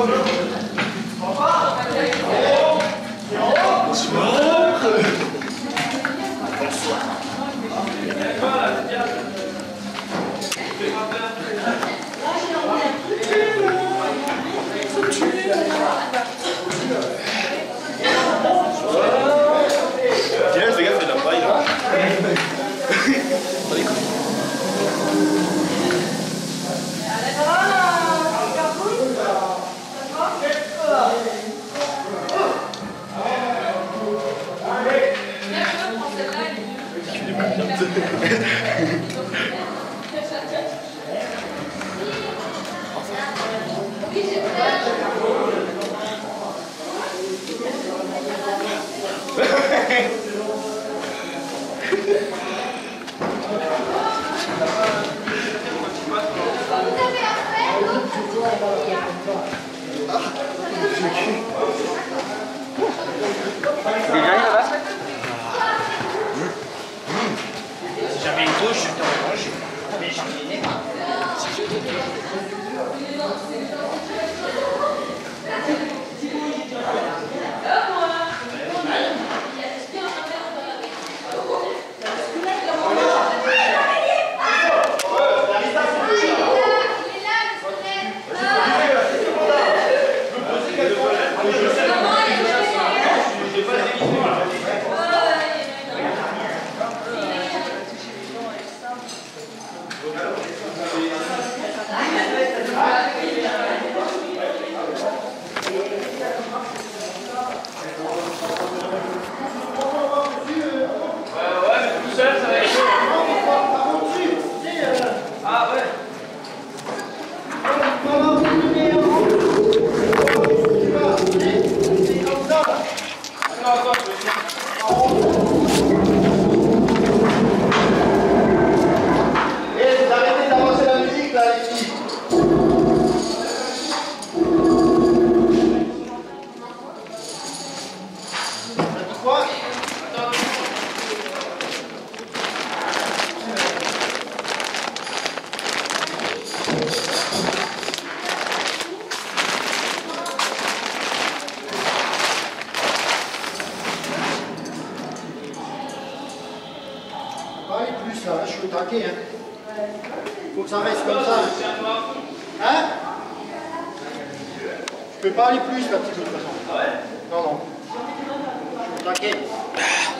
Tiens, fais gaffe, il y a de la paille là. Si j'avais une douche, je t'aurais mangé. Mais j'en ai pas. Pas aller plus là, je suis au taquet. Faut que ça reste comme ça. Hein? Je peux pas aller plus là, de toute façon. Ah ouais? Non, non. Je suis au taquet.